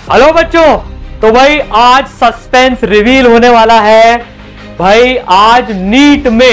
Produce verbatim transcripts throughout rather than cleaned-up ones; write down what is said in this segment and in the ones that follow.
Hello बच्चों, तो भाई आज सस्पेंस रिवील होने वाला है। भाई आज नीट में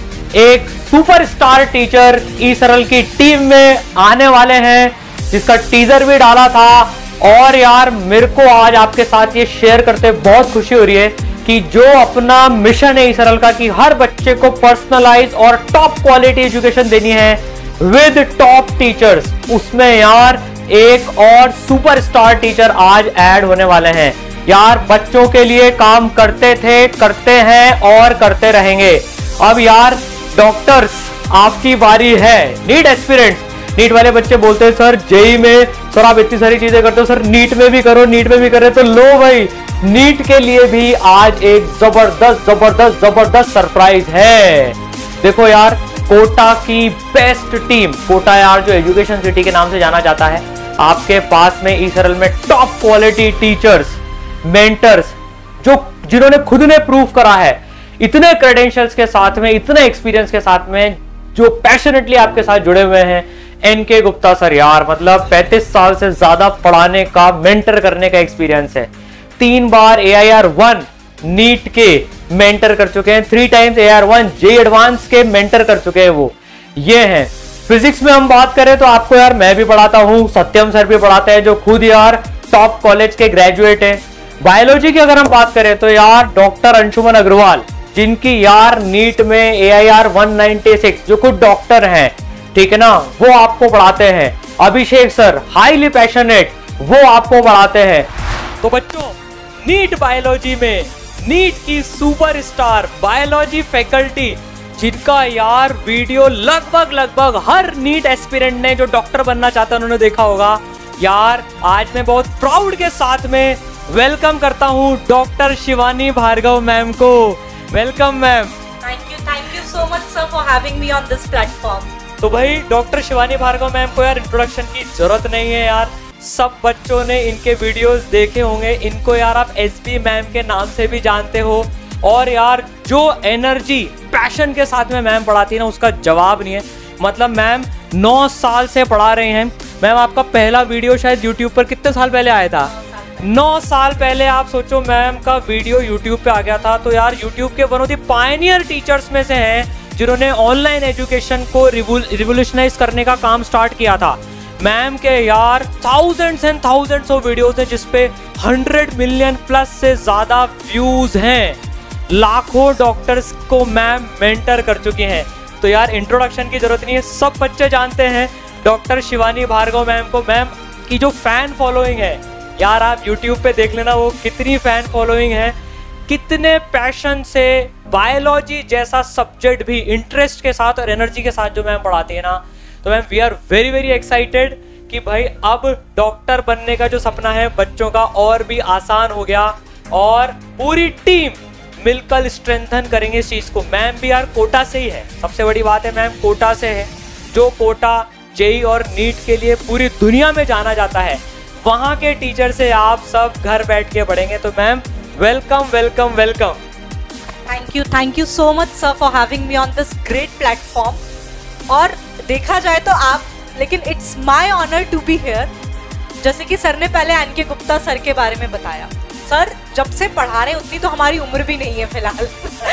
एक सुपरस्टार टीचर ई सरल की टीम में आने वाले हैं, जिसका टीजर भी डाला था। और यार मेरे को आज आपके साथ ये शेयर करते बहुत खुशी हो रही है कि जो अपना मिशन है ई सरल का कि हर बच्चे को पर्सनलाइज और टॉप क्वालिटी एजुकेशन देनी है विद टॉप टीचर्स, उसमें यार एक और सुपरस्टार टीचर आज ऐड होने वाले हैं। यार बच्चों के लिए काम करते थे, करते हैं और करते रहेंगे। अब यार डॉक्टर्स आपकी बारी है। नीट एस्पिरेंट्स, नीट वाले बच्चे बोलते हैं सर जेई में सर आप इतनी सारी चीजें करते हो, सर नीट में भी करो, नीट में भी करे। तो लो भाई, नीट के लिए भी आज एक जबरदस्त जबरदस्त जबरदस्त सरप्राइज है। देखो यार, कोटा की बेस्ट टीम, कोटा यार जो एजुकेशन सिटी के नाम से जाना जाता है, आपके पास में ई सरल में टॉप क्वालिटी टीचर्स, मेंटर्स, जो जिन्होंने खुद ने प्रूफ करा है, इतने क्रेडेंशियल्स के साथ में, इतने एक्सपीरियंस के साथ में, जो पैशनेटली आपके साथ जुड़े हुए हैं। एनके गुप्ता सर यार, मतलब पैंतीस साल से ज्यादा पढ़ाने का, मेंटर करने का एक्सपीरियंस है। तीन बार A I R one NEET के मेंटर कर चुके हैं, three times A R one JEE advanced के मेंटर कर चुके हैं वो। ये हैं। फिजिक्स में हम बात करें तो आपको यार मैं भी पढ़ाता हूँ, सत्यम सर भी पढ़ाते हैं, जो खुद यार टॉप कॉलेज के ग्रेजुएट हैं। बायोलॉजी की अगर हम बात करें तो यार डॉक्टर अंशुमन अग्रवाल, जिनकी यार नीट में A I R one ninety six, जो खुद डॉक्टर हैं, ठीक है ना, वो आपको पढ़ाते हैं। अभिषेक सर हाईली पैशनेट, वो आपको पढ़ाते हैं। तो बच्चों, नीट बायोलॉजी में नीट की सुपरस्टार बायोलॉजी फैकल्टी, जिनका यार वीडियो लगभग लगभग हर नीट एस्पिरेंट ने जो डॉक्टर बनना चाहता है उन्होंने देखा होगा। यार आज मैं बहुत प्राउड के साथ में वेलकम करता हूँ डॉक्टर शिवानी भार्गव मैम को। Welcome ma'am. Thank you thank you so much sir for having me on this platform. तो भाई डॉक्टर शिवानी भार्गव मैम को यार इंट्रोडक्शन की जरूरत नहीं है यार, सब बच्चों ने इनके वीडियोस देखे होंगे। इनको यार आप एस बी मैम के नाम से भी जानते हो। और यार जो एनर्जी, पैशन के साथ में मैम पढ़ाती है ना, उसका जवाब नहीं है। मतलब मैम नौ साल से पढ़ा रहे हैं। मैम आपका पहला वीडियो शायद यूट्यूब पर कितने साल पहले आया था? नौ साल पहले। आप सोचो मैम का वीडियो यूट्यूब पे आ गया था। तो यार यूट्यूब के one of the pioneer teachers में से हैं, जिन्होंने ऑनलाइन एजुकेशन को रिवोल्यूशनाइज करने का काम स्टार्ट किया था। मैम के यार thousands and thousands of videos हैं, जिसपे हंड्रेड मिलियन प्लस से ज्यादा व्यूज हैं। लाखों डॉक्टर्स को मैम मेंटर कर चुके हैं। तो यार इंट्रोडक्शन की जरूरत नहीं है, सब बच्चे जानते हैं डॉक्टर शिवानी भार्गव मैम को। मैम की जो फैन फॉलोइंग है यार, आप यूट्यूब पे देख लेना वो कितनी फैन फॉलोइंग है, कितने पैशन से बायोलॉजी जैसा सब्जेक्ट भी इंटरेस्ट के साथ और एनर्जी के साथ जो मैम पढ़ाती है ना। तो ma'am we are very very excited कि भाई अब डॉक्टर बनने का जो सपना है बच्चों का और भी आसान हो गया, और पूरी टीम मिलकर स्ट्रेंथन करेंगे इस चीज को। मैम भी यार कोटा से ही है, सबसे बड़ी बात है मैम कोटा से है, जो कोटा जेई और नीट के लिए पूरी दुनिया में जाना जाता है। वहां के टीचर से आप सब घर बैठ के पढ़ेंगे। तो ma'am welcome welcome welcome. Thank you thank you so much sir for having me on this great platform. और देखा जाए तो आप, लेकिन it's my honour to be here. जैसे कि सर ने पहले एनके गुप्ता सर के बारे में बताया, सर जब से पढ़ा रहे उतनी तो हमारी उम्र भी नहीं है फिलहाल।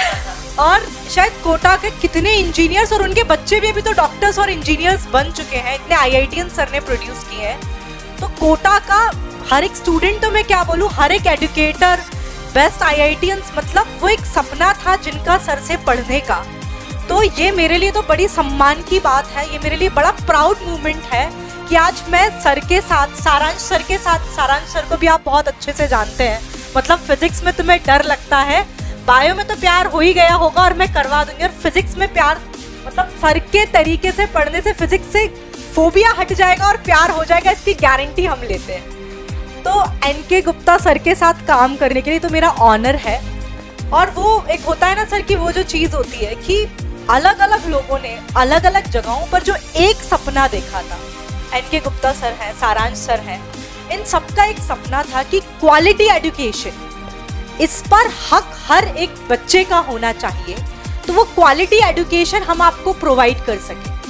और शायद कोटा के कितने इंजीनियर्स और उनके बच्चे भी अभी तो डॉक्टर्स और इंजीनियर्स बन चुके हैं, इतने IITian sir ने प्रोड्यूस किए हैं। तो कोटा का हर एक स्टूडेंट, तो मैं क्या बोलूँ, हर एक educator, best IITian, मतलब वो एक सपना था जिनका सर से पढ़ने का। तो ये मेरे लिए तो बड़ी सम्मान की बात है, ये मेरे लिए बड़ा प्राउड मूवमेंट है कि आज मैं सर के साथ, सारांश सर के साथ, सारांश सर को भी आप बहुत अच्छे से जानते हैं, मतलब फिजिक्स में तुम्हें डर लगता है, बायो में तो प्यार हो ही गया होगा और मैं करवा दूंगी, और फिजिक्स में प्यार, मतलब सर के तरीके से पढ़ने से फिजिक्स से फोबिया हट जाएगा और प्यार हो जाएगा, इसकी गारंटी हम लेते हैं। तो एनके गुप्ता सर के साथ काम करने के लिए तो मेरा ऑनर है। और वो एक होता है ना सर कि वो जो चीज़ होती है कि अलग अलग लोगों ने अलग अलग जगहों पर जो एक सपना देखा था, एनके गुप्ता सर हैं, सारांश सर हैं, इन सबका एक सपना था कि क्वालिटी एजुकेशन, इस पर हक हर एक बच्चे का होना चाहिए। तो वो क्वालिटी एजुकेशन हम आपको प्रोवाइड कर सकें।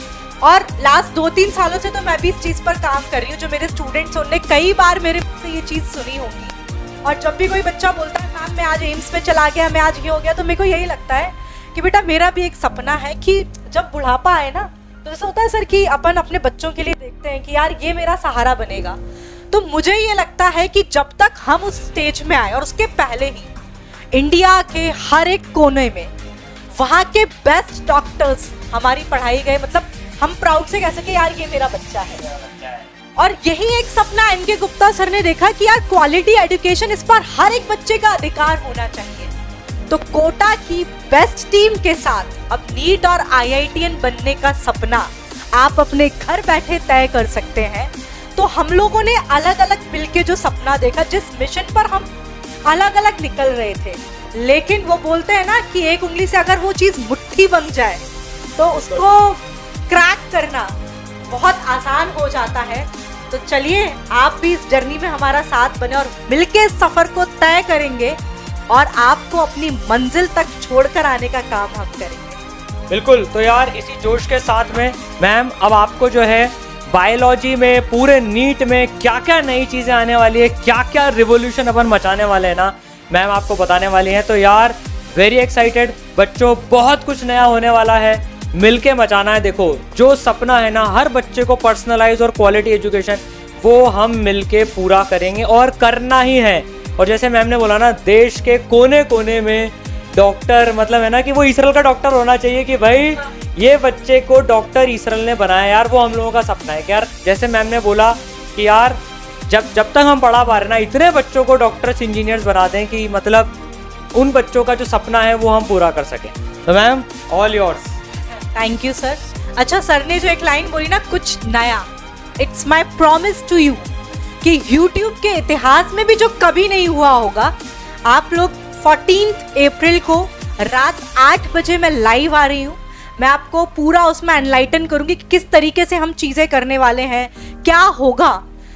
और लास्ट दो तीन सालों से तो मैं भी इस चीज़ पर काम कर रही हूँ। जो मेरे स्टूडेंट्स उनने कई बार मेरे से ये चीज़ सुनी होगी। और जब भी कोई बच्चा बोलता है मैम मैं आज एम्स में चला गया, मैं आज ये हो गया, तो मेरे को यही लगता है कि बेटा मेरा भी एक सपना है कि जब बुढ़ापा आए ना, तो ऐसा होता है सर कि अपन अपने बच्चों के लिए देखते हैं कि यार ये मेरा सहारा बनेगा। तो मुझे ये लगता है कि जब तक हम उस स्टेज में आए, और उसके पहले ही इंडिया के हर एक कोने में वहाँ के बेस्ट डॉक्टर्स हमारी पढ़ाई गए, मतलब हम प्राउड से कह सके यार ये मेरा बच्चा है। और यही एक सपना एन के गुप्ता सर ने देखा कि यार क्वालिटी एजुकेशन, इस पर हर एक बच्चे का अधिकार होना चाहिए। तो कोटा की बेस्ट टीम के साथ अब नीट और आई आई टी एन बनने का सपना आप अपने घर बैठे तय कर सकते हैं। तो हम लोगों ने अलग अलग मिलके जो सपना देखा, जिस मिशन पर हम अलग अलग निकल रहे थे, लेकिन वो बोलते हैं ना कि एक उंगली से अगर वो चीज मुट्ठी बन जाए तो उसको क्रैक करना बहुत आसान हो जाता है। तो चलिए आप भी इस जर्नी में हमारा साथ बने और मिलके इस सफर को तय करेंगे और आपको अपनी मंजिल तक छोड़कर आने का काम हम करेंगे। बिल्कुल। तो यार इसी जोश के साथ में मैम अब आपको जो है बायोलॉजी में, पूरे नीट में क्या क्या नई चीज़ें आने वाली है, क्या क्या रिवोल्यूशन अपन मचाने वाले हैं ना, मैम आपको बताने वाली हैं। तो यार वेरी एक्साइटेड बच्चों, बहुत कुछ नया होने वाला है, मिलके मचाना है। देखो जो सपना है ना हर बच्चे को पर्सनलाइज और क्वालिटी एजुकेशन, वो हम मिलके पूरा करेंगे और करना ही है। और जैसे मैम ने बोला ना, देश के कोने कोने में डॉक्टर, मतलब है ना कि वो इसरल का डॉक्टर होना चाहिए कि भाई ये बच्चे को डॉक्टर इसरल ने बनाया। यार वो हम लोगों का सपना है कि यार जैसे मैम ने बोला कि यार जब जब तक हम पढ़ा पा रहे ना, इतने बच्चों को डॉक्टर्स इंजीनियर्स बना दें कि मतलब उन बच्चों का जो सपना है वो हम पूरा कर सकें। तो ma'am all yours. Thank you sir. अच्छा, सर ने जो एक लाइन बोली ना, कुछ नया, it's my promise to you कि यूट्यूब के इतिहास में भी जो कभी नहीं हुआ होगा, आप लोग चौदह अप्रैल को रात आठ बजे मैं लाइव आ रही हूँ। मैं आपको पूरा उसमें एनलाइटन करूंगी कि किस तरीके से हम चीजें करने वाले हैं, क्या होगा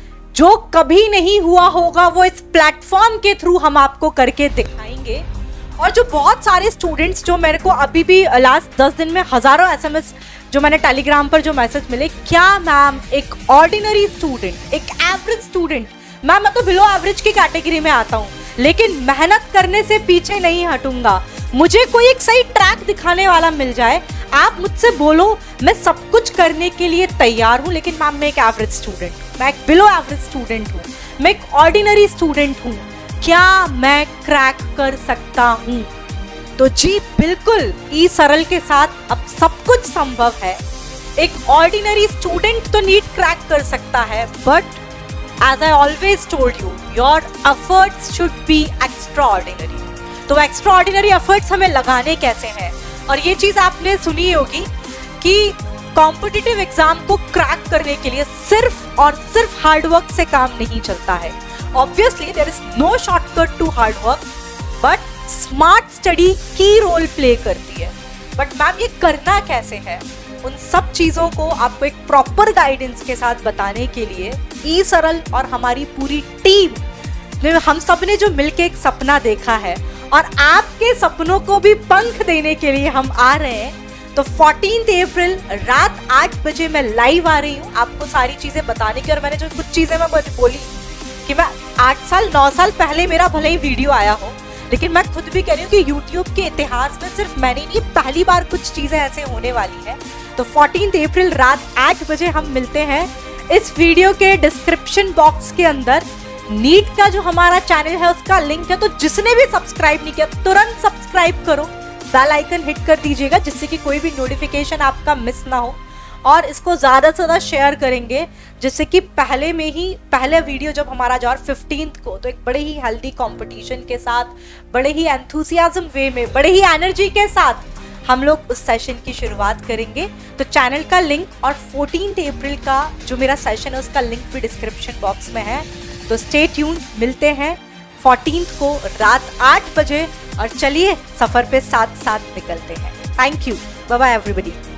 जो कभी नहीं हुआ होगा, वो इस प्लेटफॉर्म के थ्रू हम आपको करके दिखाएंगे। और जो बहुत सारे स्टूडेंट्स जो मेरे को अभी भी लास्ट दस दिन में हजारों एसएमएस जो मैंने टेलीग्राम पर जो मैसेज मिले, क्या मैम एक ऑर्डिनरी स्टूडेंट, एक एवरेज स्टूडेंट, मैम मैं तो बिलो एवरेज की कैटेगरी में आता हूँ, लेकिन मेहनत करने से पीछे नहीं हटूंगा। मुझे कोई एक सही ट्रैक दिखाने वाला मिल जाए, आप मुझसे बोलो, मैं सब कुछ करने के लिए तैयार हूँ। लेकिन मैम मैं एक एवरेज स्टूडेंट, मैं एक बिलो एवरेज स्टूडेंट हूँ, मैं एक ऑर्डिनरी स्टूडेंट हूँ, क्या मैं क्रैक कर सकता हूँ? तो जी बिल्कुल, ई सरल के साथ अब सब कुछ संभव है। एक ऑर्डिनरी स्टूडेंट तो नीट क्रैक कर सकता है, but as I always told you, your efforts should be extraordinary. तो extraordinary efforts हमें लगाने कैसे हैं? और ये चीज़ आपने सुनी होगी कि कॉम्पिटिटिव एग्जाम को क्रैक करने के लिए सिर्फ और सिर्फ हार्डवर्क से काम नहीं चलता है। Obviously there is no shortcut to hard work, but smart study की रोल प्ले करती है। बट मैम ये करना कैसे है, उन सब चीज़ों को आपको एक प्रॉपर गाइडेंस के साथ बताने के लिए ई सरल और हमारी पूरी टीम, हम सब ने जो मिलके एक सपना देखा है और आपके सपनों को भी पंख देने के लिए हम आ रहे हैं। तो चौदह अप्रैल रात आठ बजे मैं लाइव आ रही हूँ आपको सारी चीज़ें बताने की। और मैंने जो कुछ चीज़ें मैं बोली कि मैं आठ साल नौ साल पहले मेरा भले ही वीडियो आया हो, लेकिन मैं खुद भी कह रही हूँ कि यूट्यूब के इतिहास में सिर्फ मैंने नहीं, पहली बार कुछ चीज़ें ऐसे होने वाली है। तो चौदह अप्रैल रात आठ बजे हम मिलते हैं। इस वीडियो के डिस्क्रिप्शन बॉक्स के अंदर नीट का जो हमारा चैनल है उसका लिंक है, तो जिसने भी सब्सक्राइब नहीं किया तुरंत सब्सक्राइब करो, बेल आइकन हिट कर दीजिएगा जिससे कि कोई भी नोटिफिकेशन आपका मिस ना हो। और इसको ज़्यादा से ज़्यादा शेयर करेंगे जिससे कि पहले में ही पहले वीडियो जब हमारा जा रहा फिफ्टींथ को, तो एक बड़े ही हेल्दी कंपटीशन के साथ, बड़े ही एंथुसियाज्म वे में, बड़े ही एनर्जी के साथ हम लोग उस सेशन की शुरुआत करेंगे। तो चैनल का लिंक और चौदह अप्रैल का जो मेरा सेशन है उसका लिंक भी डिस्क्रिप्शन बॉक्स में है। तो स्टे ट्यून, मिलते हैं चौदह को रात आठ बजे और चलिए सफ़र पे साथ साथ निकलते हैं। Thank you, bye bye everybody.